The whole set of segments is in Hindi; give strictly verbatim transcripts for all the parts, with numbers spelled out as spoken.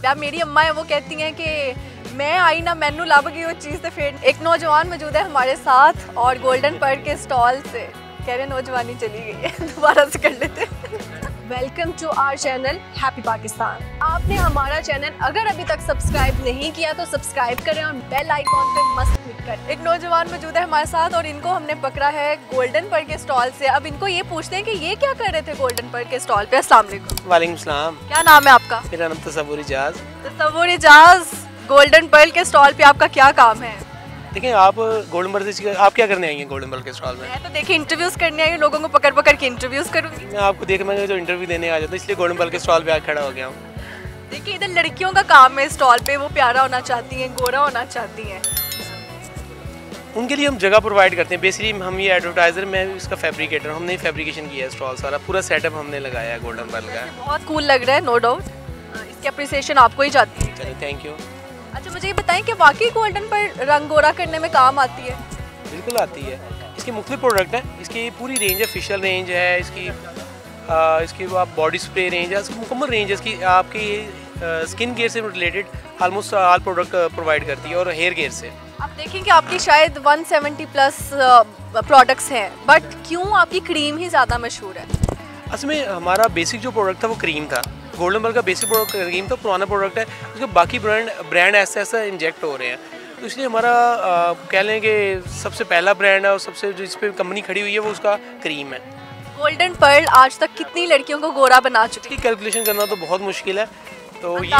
यार मेरी अम्मा है वो कहती हैं कि मैं आई ना मैनू लब गई वो चीज़ तो फिर एक नौजवान मौजूद है हमारे साथ और गोल्डन पर्ल के स्टॉल से कह रहे नौजवानी चली गई है दोबारा से कर लेते welcome to our channel happy Pakistan. आपने हमारा चैनल अगर अभी तक सब्सक्राइब नहीं किया तो सब्सक्राइब करें और बेल आइकॉन पे मस्त क्लिक करें। एक नौजवान मौजूद है हमारे साथ और इनको हमने पकड़ा है गोल्डन पर्ल के स्टॉल से। अब इनको ये पूछते हैं कि ये क्या कर रहे थे गोल्डन पर्ल के स्टॉल पे। अस्सलाम वालेकुम। वालेकुम सलाम। क्या नाम है आपका? मेरा नाम तसव्वुर इजाज़। तसव्वुर इजाज़, गोल्डन पर्ल के स्टॉल पे आपका क्या काम है? देखिए आप गोल्डन पर्ल से आप क्या करने आई हैं गोल्डन पर्ल के स्टॉल में? मैं तो देखिए इंटरव्यूज करने आई हूँ, लोगों को पकड़ पकड़ के इंटरव्यूज करूँगी। मैं आपको देख मैं जो इंटरव्यू देने आ जाता हूँ इसलिए गोल्डन पर्ल के स्टॉल पे आकर खड़ा हो गया हूँ। देखिए इधर लड़कियों का काम है स्टॉल पे, वो प्यारा होना चाहती हैं, गोरा होना चाहती हैं, उनके लिए हम जगह प्रोवाइड करते हैं। बेसिकली हम ये एडवर्टाइज़र, मैं इसका फैब्रिकेटर, हमने फैब्रिकेशन किया है स्टॉल, सारा पूरा सेटअप हमने लगाया है गोल्डन पर्ल का। बहुत कूल लग रहा है नो डाउट, इसकी अप्रिसिएशन आपको ही जाती है। चलिए थैंक यू। अच्छा मुझे ये बताएं कि वाकई गोल्डन पर्ल रंग गोरा करने में काम आती है? बिल्कुल आती है। इसके मुख्तलिफ प्रोडक्ट हैं, इसकी पूरी रेंज है, फेशियल रेंज है इसकी, आ, इसकी आप बॉडी स्प्रे रेंज है, इसकी मुकम्मल रेंज है इसकी। आपकी स्किन केयर से related almost all product provide करती है और हेयर केयर से। आप देखें कि आपकी शायद एक सौ सत्तर प्लस प्रोडक्ट्स हैं, बट क्यों आपकी क्रीम ही ज़्यादा मशहूर है? असल में हमारा बेसिक जो प्रोडक्ट था वो क्रीम था। गोल्डन पर्ल का बेसिक प्रोडक्ट क्रीम था, पुराना प्रोडक्ट है, उसके बाकी ब्रांड ब्रांड ऐसा ऐसा इंजेक्ट हो रहे हैं, तो इसलिए हमारा आ, कह लें कि सबसे पहला ब्रांड है और सबसे जो इस पर कंपनी खड़ी हुई है वो उसका क्रीम है। गोल्डन पर्ल आज तक कितनी लड़कियों को गोरा बना चुकी है? इसकी कैलकुलेशन करना तो बहुत मुश्किल है, तो ये,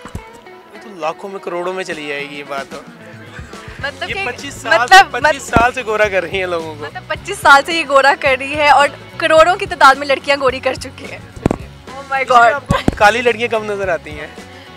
ये तो लाखों में करोड़ों में चली जाएगी ये बात। तो मतलब ये पच्चीस साल मतलब से पच्चीस साल से गोरा कर रही हैं लोगों को। मतलब पच्चीस साल से ये गोरा कर रही है और करोड़ों की तादाद में लड़कियां गोरी कर चुकी हैं। Oh my God. काली लड़कियां कम नजर आती हैं।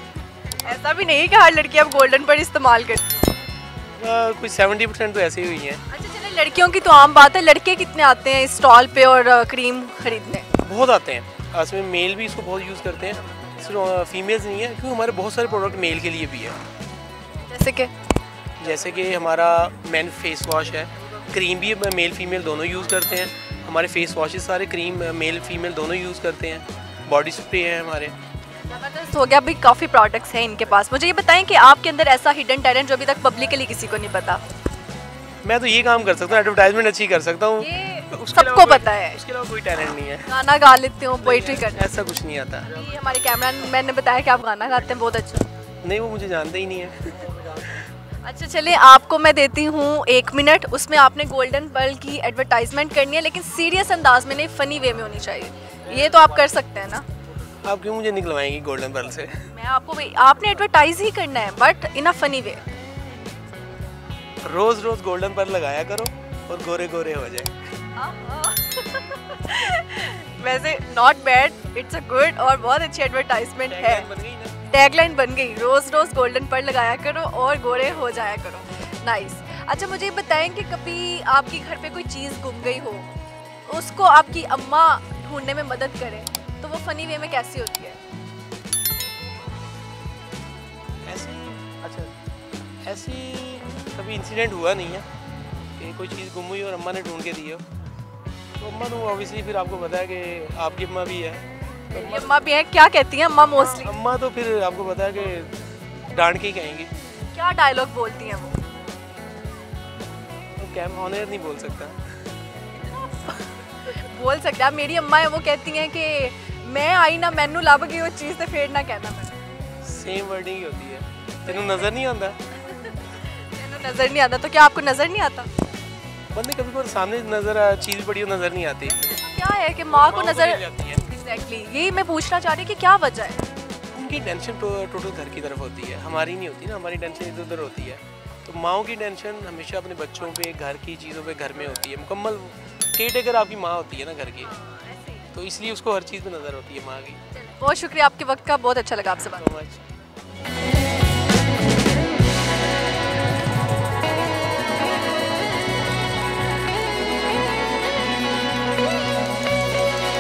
ऐसा भी नहीं कि हर लड़की अब गोल्डन पर्ल इस्तेमाल करती है, कुछ सत्तर परसेंट तो ऐसे ही हुई हैं। अच्छा चलिए लड़कियों की तो आम बात है, लड़के कितने आते हैं इस स्टॉल पे और क्रीम खरीदने? बहुत आते हैं, असल में मेल भी इसको बहुत यूज़ करते हैं, सिर्फ फीमेल्स नहीं है, क्योंकि हमारे बहुत सारे प्रोडक्ट मेल के लिए भी है। जैसे कि जैसे कि हमारा मैन फेस वॉश है, क्रीम भी मेल फीमेल दोनों यूज़ करते हैं। हमारे फेस वॉशेस सारे क्रीम मेल फीमेल दोनों यूज़ करते हैं। बॉडी स्प्रे है हमारे। ज़बरदस्त हो गया, अभी काफ़ी प्रोडक्ट्स हैं इनके पास। मुझे ये बताएं कि आपके अंदर ऐसा हिडन टैलेंट जो अभी तक पब्लिकली किसी को नहीं पता? मैं तो ये काम कर सकता हूँ, एडवर्टाइजमेंट अच्छी कर सकता हूँ, सबको पता है। उसके अलावा कोई टैलेंट नहीं है। गाना गा लेते हो, पोइट्री करते, ऐसा कुछ नहीं आता। ये हमारे कैमरा मैन ने बताया कि आप गाना गाते हैं, बहुत अच्छा। नहीं वो मुझे जानते ही नहीं है। अच्छा चलिए आपको मैं देती हूँ एक मिनट, उसमें आपने गोल्डन पर्ल की एडवर्टाइजमेंट करनी है, लेकिन सीरियस अंदाज में नहीं, फ़नी वे में होनी चाहिए। ये तो आप कर सकते हैं ना? आप क्यों मुझे निकलवाएंगी गोल्डन पर्ल से? मैं आपको आपने एडवर्टाइज ही करना है but in a funny way. रोज़ रोज़ गोल्डन पर्ल लगाया करो और गोरे गोरे हो जाए। वैसे not bad, it's a good और बहुत अच्छी एडवर्टाइजमेंट है। टैगलाइन बन गई, रोज रोज गोल्डन पर्ल लगाया करो और गोरे हो जाया करो। नाइस। अच्छा मुझे बताएं कि कभी आपके घर पे कोई चीज़ गुम गई हो, उसको आपकी अम्मा ढूंढने में मदद करे, तो वो फनी वे में कैसी होती है? ऐसी अच्छा ऐसी कभी इंसिडेंट हुआ नहीं है कि कोई चीज़ गुम हुई और अम्मा ने ढूंढ के दी हो। तो अम्मा तो ऑब्वियसली फिर आपको पता है कि आपकी अम्मा भी है, तो अम्मा भी है। क्या कहती हैं अम्मा मोस्टली? अम्मा तो फिर आपको पता है कि डांट के ही कहेंगी। क्या डायलॉग बोलती हैं वो? तो कैम ऑनर नहीं बोल सकता। बोल सकते हैं, मेरी अम्मा है वो कहती हैं कि मैं आई ना मैनू लब गई वो चीज़ तो फिर ना कहना। मैं सेम वर्डिंग ही होती है। तेनू नज़र नहीं आता? तेनू नज़र नहीं आता, तो क्या आपको नज़र नहीं आता? बंदे कभी कभी सामने नज़र चीज़ पड़ी हो नज़र नहीं आती। क्या है कि माँ को नज़र एग्जैक्टली यही मैं पूछना चाह रही कि क्या वजह है? उनकी टेंशन टोटल घर की तरफ होती है, हमारी नहीं होती ना, हमारी टेंशन इधर उधर होती है। तो माँओं की टेंशन हमेशा अपने बच्चों पे, घर की चीज़ों पे, घर में होती है। मुकम्मल केयर टेकर आपकी माँ होती है ना घर की, तो इसलिए उसको हर चीज़ पे नज़र होती है माँ की। बहुत शुक्रिया आपके वक्त का, बहुत अच्छा लगा आपसे बात। So much.